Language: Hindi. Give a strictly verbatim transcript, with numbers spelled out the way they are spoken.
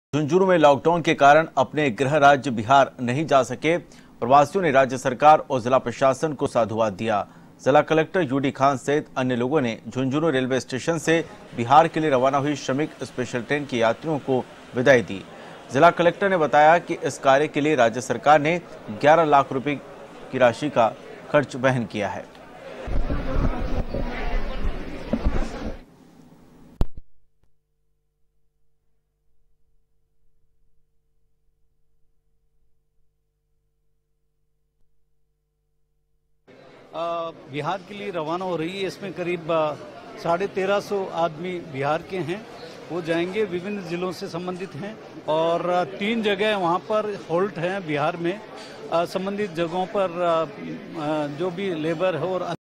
झुंझुनू में लॉकडाउन के कारण अपने गृह राज्य बिहार नहीं जा सके प्रवासियों ने राज्य सरकार और जिला प्रशासन को साधुवाद दिया। जिला कलेक्टर यूडी खान सहित अन्य लोगों ने झुंझुनू रेलवे स्टेशन से बिहार के लिए रवाना हुई श्रमिक स्पेशल ट्रेन के यात्रियों को विदाई दी। जिला कलेक्टर ने बताया कि इस कार्य के लिए राज्य सरकार ने ग्यारह लाख रुपए की राशि का खर्च वहन किया है। बिहार के लिए रवाना हो रही है। इसमें करीब साढ़े तेरह सौ आदमी बिहार के हैं, वो जाएंगे, विभिन्न जिलों से संबंधित हैं और तीन जगह वहाँ पर होल्ट हैं बिहार में। संबंधित जगहों पर जो भी लेबर है और